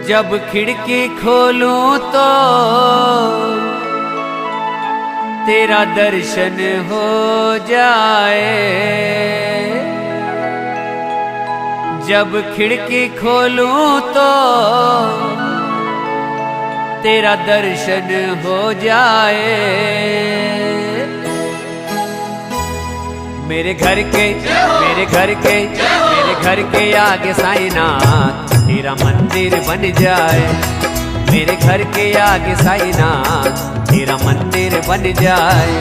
जब खिड़की खोलूं तो तेरा दर्शन हो जाए। जब खिड़की खोलूं तो तेरा दर्शन हो जाए। मेरे घर के आगे साईनाथ तेरा मंदिर बन जाए। मेरे घर के आगे साईनाथ तेरा मंदिर बन जाए।